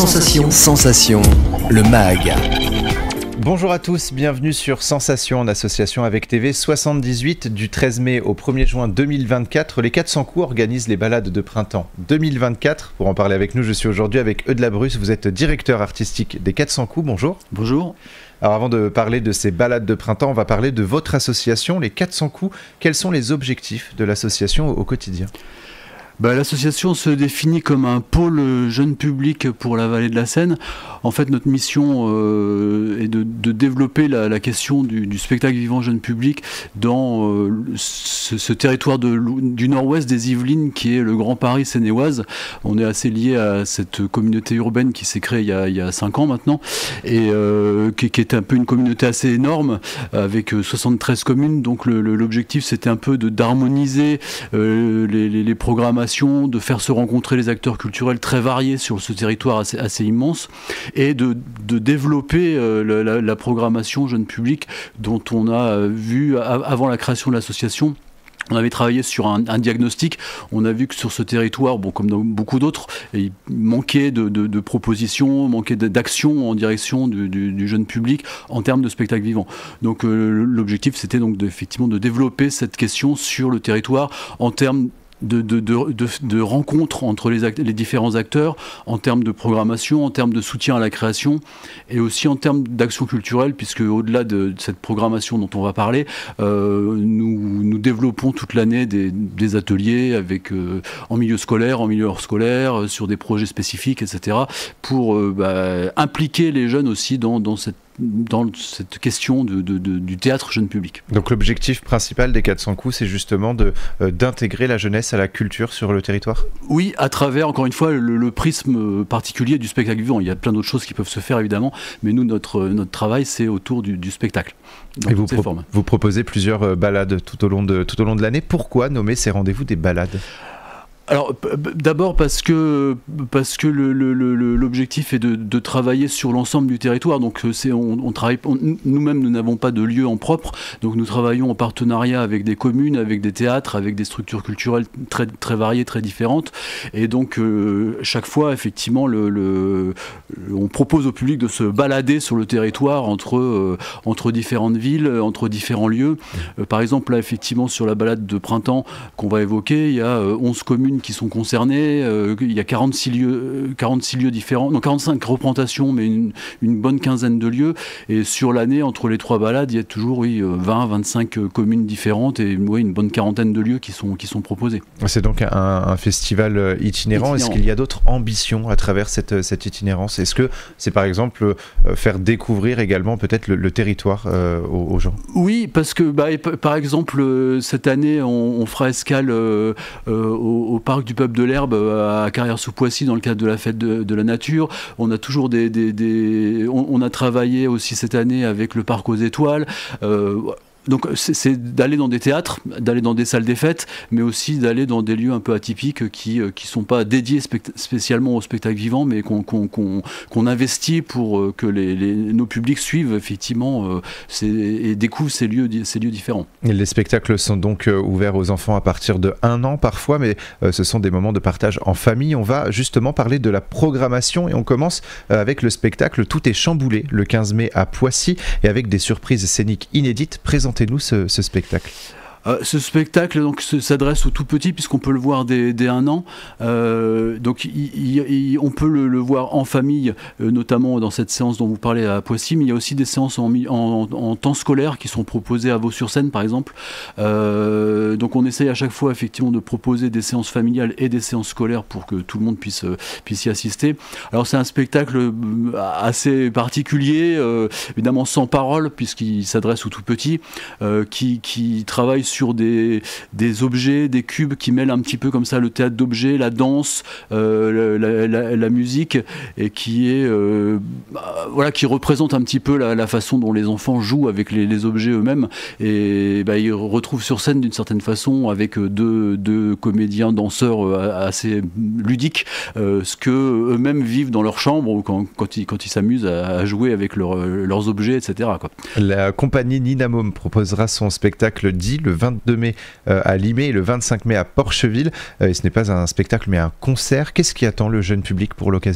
Sensation, le MAG. Bonjour à tous, bienvenue sur Sensation en association avec TV 78 du 13 mai au 1er juin 2024. Les 400 coups organisent les balades de printemps 2024. Pour en parler avec nous, je suis aujourd'hui avec Eudes Labrusse, vous êtes directeur artistique des 400 coups, bonjour. Bonjour. Alors avant de parler de ces balades de printemps, on va parler de votre association, les 400 coups. Quels sont les objectifs de l'association au quotidien ? L'association se définit comme un pôle jeune public pour la vallée de la Seine. En fait, notre mission est de développer la question du spectacle vivant jeune public dans ce territoire du nord-ouest des Yvelines qui est le Grand Paris seine-et-oise. On est assez lié à cette communauté urbaine qui s'est créée il y a 5 ans maintenant et qui est un peu une communauté assez énorme avec 73 communes. Donc l'objectif c'était un peu d'harmoniser les programmations, de faire se rencontrer les acteurs culturels très variés sur ce territoire assez immense et de développer la programmation jeune public dont on a vu avant la création de l'association. On avait travaillé sur un diagnostic, on a vu que sur ce territoire, comme dans beaucoup d'autres, il manquait de propositions, manquait d'actions en direction du jeune public en termes de spectacle vivant. Donc l'objectif c'était donc effectivement de développer cette question sur le territoire en termes de rencontres entre les différents acteurs, en termes de programmation, en termes de soutien à la création et aussi en termes d'action culturelle, puisque au-delà de cette programmation dont on va parler, nous développons toute l'année des ateliers en milieu scolaire, en milieu hors scolaire, sur des projets spécifiques, etc. pour impliquer les jeunes aussi dans cette question du théâtre jeune public. Donc l'objectif principal des 400 coups, c'est justement d'intégrer la jeunesse à la culture sur le territoire ? Oui, à travers, encore une fois, le prisme particulier du spectacle vivant. Il y a plein d'autres choses qui peuvent se faire, évidemment, mais nous, notre travail, c'est autour du spectacle. Et vous proposez plusieurs balades tout au long de l'année. Pourquoi nommer ces rendez-vous des balades ? Alors d'abord parce que l'objectif est de travailler sur l'ensemble du territoire. Donc on travaille, nous-mêmes nous n'avons pas de lieu en propre, donc nous travaillons en partenariat avec des communes, avec des théâtres, avec des structures culturelles très très variées, très différentes. Et donc chaque fois effectivement on propose au public de se balader sur le territoire entre différentes villes, entre différents lieux. Par exemple là effectivement sur la balade de printemps qu'on va évoquer, il y a 11 communes qui sont concernés, il y a 46 lieux différents, non 45 représentations, mais une bonne quinzaine de lieux, et sur l'année, entre les 3 balades, il y a toujours 20-25 communes différentes, et une bonne quarantaine de lieux qui sont proposés. C'est donc un festival itinérant. Est-ce qu'il y a d'autres ambitions à travers cette itinérance ? Est-ce que c'est par exemple faire découvrir également peut-être le territoire aux gens ? Oui, parce que par exemple, cette année, on fera escale au parc du Peuple de l'Herbe à Carrière-sous-Poissy dans le cadre de la fête de la nature. On a toujours on a travaillé aussi cette année avec le parc aux étoiles. Donc c'est d'aller dans des théâtres, d'aller dans des salles des fêtes, mais aussi d'aller dans des lieux un peu atypiques qui sont pas dédiés spécialement au spectacle vivant, mais qu'on investit pour que nos publics suivent effectivement et découvrent ces lieux différents. Et les spectacles sont donc ouverts aux enfants à partir de 1 an parfois, mais ce sont des moments de partage en famille. On va justement parler de la programmation et on commence avec le spectacle Tout est chamboulé le 15 mai à Poissy et avec des surprises scéniques inédites. Présentez-nous ce spectacle. Ce spectacle donc s'adresse aux tout petits puisqu'on peut le voir dès 1 an. Donc on peut le voir en famille, notamment dans cette séance dont vous parlez à Poissy, mais il y a aussi des séances en temps scolaire qui sont proposées à Vaux-sur-Seine par exemple. Donc on essaye à chaque fois effectivement de proposer des séances familiales et des séances scolaires pour que tout le monde puisse y assister. Alors c'est un spectacle assez particulier, évidemment sans parole puisqu'il s'adresse aux tout petits, qui travaille sur des objets, des cubes qui mêlent un petit peu comme ça le théâtre d'objets, la danse, la musique, et qui représente un petit peu la façon dont les enfants jouent avec les objets eux-mêmes. Et ils retrouvent sur scène d'une certaine façon avec deux comédiens danseurs assez ludiques ce que eux-mêmes vivent dans leur chambre quand ils s'amusent à jouer avec leurs objets, etc. quoi. La compagnie Nina Môme proposera son spectacle dit le 22 mai à Limay et le 25 mai à Porcheville. Et ce n'est pas un spectacle mais un concert. Qu'est-ce qui attend le jeune public pour l'occasion ?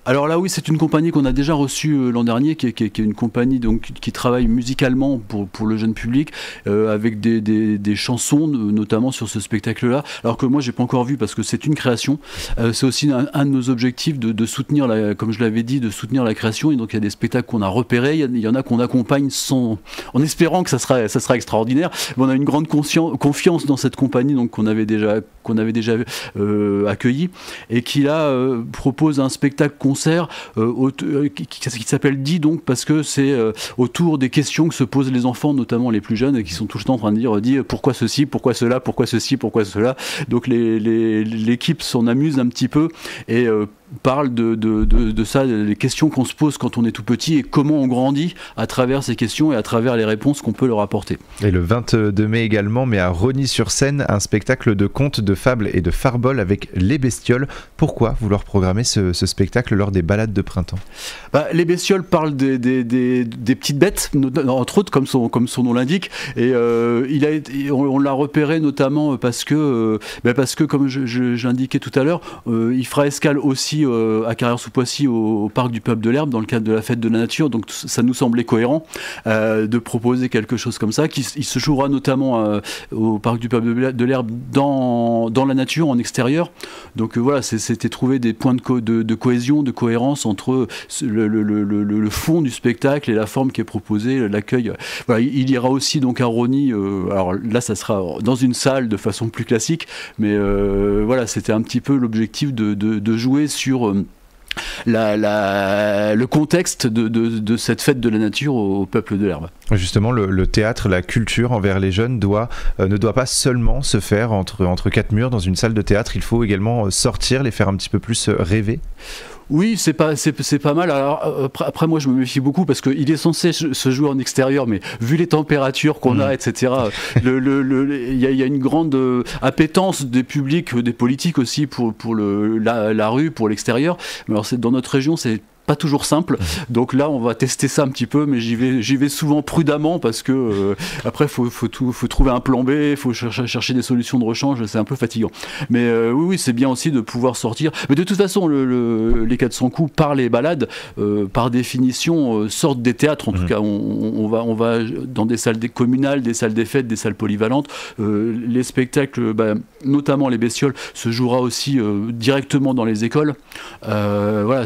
Alors là oui, c'est une compagnie qu'on a déjà reçue l'an dernier, qui est une compagnie donc, qui travaille musicalement pour le jeune public, avec des chansons notamment sur ce spectacle-là, alors que moi j'ai pas encore vu parce que c'est une création. C'est aussi un de nos objectifs de soutenir, comme je l'avais dit, de soutenir la création, et donc il y a des spectacles qu'on a repérés, il y en a qu'on accompagne en espérant que ça sera extraordinaire, mais on a une grande confiance dans cette compagnie donc, qu'on avait déjà accueilli, et qui là propose un spectacle-concert qui s'appelle Dis donc, parce que c'est autour des questions que se posent les enfants, notamment les plus jeunes, et qui sont tout le temps en train de dire pourquoi ceci, pourquoi cela, pourquoi ceci, pourquoi cela. Donc l'équipe s'en amuse un petit peu et parle de ça, les questions qu'on se pose quand on est tout petit et comment on grandit à travers ces questions et à travers les réponses qu'on peut leur apporter. Et le 22 mai également, mais à Rosny-sur-Seine, un spectacle de contes, de fables et de farboles avec Les Bestioles. Pourquoi vouloir programmer ce spectacle lors des balades de printemps? Les Bestioles parlent des petites bêtes, entre autres, comme son nom l'indique, et on l'a repéré notamment parce que comme j'indiquais tout à l'heure, il fera escale aussi à Carrière-sous-Poissy au parc du Peuple de l'Herbe dans le cadre de la fête de la nature, donc ça nous semblait cohérent de proposer quelque chose comme ça, il se jouera notamment au parc du Peuple de l'Herbe dans la nature, en extérieur. Donc voilà, c'était trouver des points de cohésion, de cohérence entre le fond du spectacle et la forme qui est proposée, l'accueil. Voilà, il ira aussi donc à Rosny, alors là ça sera dans une salle de façon plus classique, mais voilà, c'était un petit peu l'objectif de jouer sur le contexte de cette fête de la nature au Peuple de l'Herbe. Justement, le théâtre, la culture envers les jeunes ne doit pas seulement se faire entre quatre murs dans une salle de théâtre, il faut également sortir, les faire un petit peu plus rêver. Oui, c'est pas mal. Alors après moi je me méfie beaucoup parce qu'il est censé se jouer en extérieur, mais vu les températures qu'on a, etc. Il y a une grande appétence des publics, des politiques aussi pour la rue, pour l'extérieur. Mais alors dans notre région c'est pas toujours simple, donc là on va tester ça un petit peu, mais j'y vais souvent prudemment parce que après faut trouver un plan B, faut chercher des solutions de rechange, c'est un peu fatigant. Mais oui, c'est bien aussi de pouvoir sortir. Mais de toute façon, les 400 coups par les balades, par définition, sortent des théâtres. En tout cas, on va dans des salles communales, des salles des fêtes, des salles polyvalentes. Les spectacles, notamment les Bestioles, se jouera aussi directement dans les écoles. Voilà,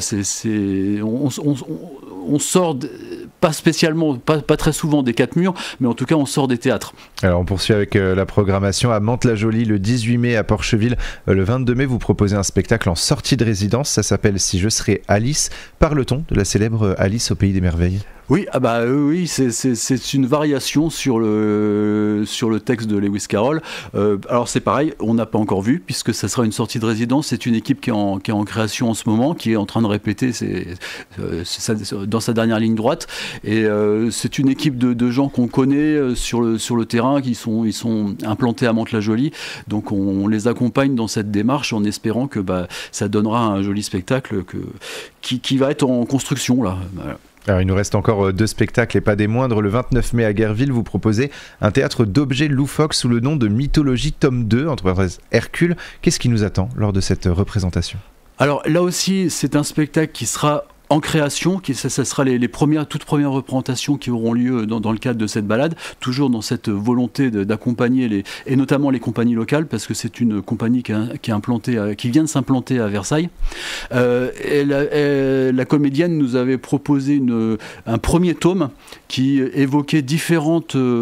on sort pas spécialement, pas très souvent des quatre murs, mais en tout cas on sort des théâtres. Alors on poursuit avec la programmation à Mantes-la-Jolie le 18 mai, à Porcheville le 22 mai. Vous proposez un spectacle en sortie de résidence, ça s'appelle Si je serais Alice. Parle-t-on de la célèbre Alice au Pays des Merveilles? Oui, oui, c'est une variation sur le texte de Lewis Carroll. Alors c'est pareil, on n'a pas encore vu, puisque ça sera une sortie de résidence. C'est une équipe qui est en création en ce moment, qui est en train de répéter dans sa dernière ligne droite. Et c'est une équipe de gens qu'on connaît sur le terrain, ils sont implantés à Mantes-la-Jolie. Donc on les accompagne dans cette démarche en espérant que ça donnera un joli spectacle qui va être en construction là. Voilà. Alors il nous reste encore 2 spectacles et pas des moindres. Le 29 mai à Guerville, vous proposez un théâtre d'objets loufoques sous le nom de Mythologie tome 2, entre parenthèses Hercule. Qu'est-ce qui nous attend lors de cette représentation? Alors là aussi, c'est un spectacle qui sera en création, ça sera les toutes premières représentations qui auront lieu dans le cadre de cette balade, toujours dans cette volonté d'accompagner et notamment les compagnies locales, parce que c'est une compagnie qui vient de s'implanter à Versailles. Et la comédienne nous avait proposé un premier tome qui évoquait différents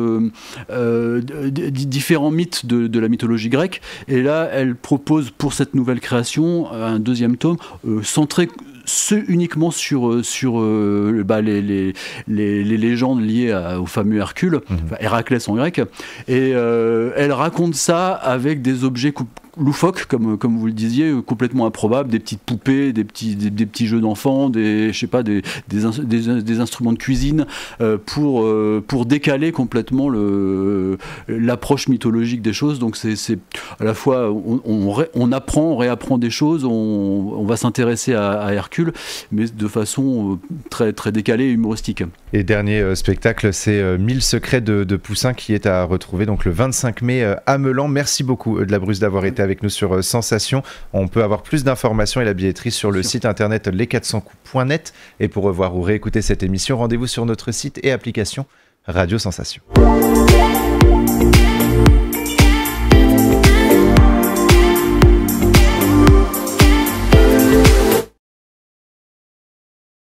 mythes de la mythologie grecque, et là elle propose pour cette nouvelle création un deuxième tome centré uniquement sur les légendes liées au fameux Hercule, Héraclès en grec, et elle raconte ça avec des objets loufoques, comme vous le disiez, complètement improbables, des petites poupées, des petits jeux d'enfants, des instruments de cuisine, pour décaler complètement l'approche mythologique des choses. Donc c'est à la fois on apprend, on réapprend des choses, on va s'intéresser à Hercule, mais de façon très, très décalée et humoristique. Et dernier spectacle, c'est 1000 secrets de Poussin, qui est à retrouver donc le 25 mai à Meulan. Merci beaucoup de la Bruce d'avoir été avec avec nous sur Sensation. On peut avoir plus d'informations et la billetterie sur le site internet les400coups.net. Et pour revoir ou réécouter cette émission, rendez-vous sur notre site et application Radio Sensation.